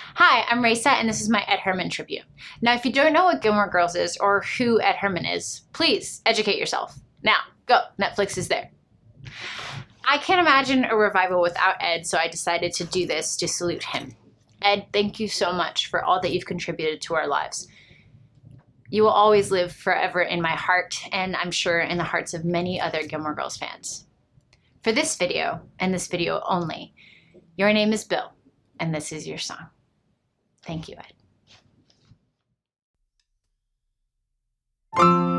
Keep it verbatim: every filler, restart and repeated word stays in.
Hi, I'm Rayssa, and this is my Ed Herrman tribute. Now, if you don't know what Gilmore Girls is or who Ed Herrman is, please educate yourself. Now, go. Netflix is there. I can't imagine a revival without Ed, so I decided to do this to salute him. Ed, thank you so much for all that you've contributed to our lives. You will always live forever in my heart, and I'm sure in the hearts of many other Gilmore Girls fans. For this video, and this video only, your name is Bill, and this is your song. Thank you, Ed.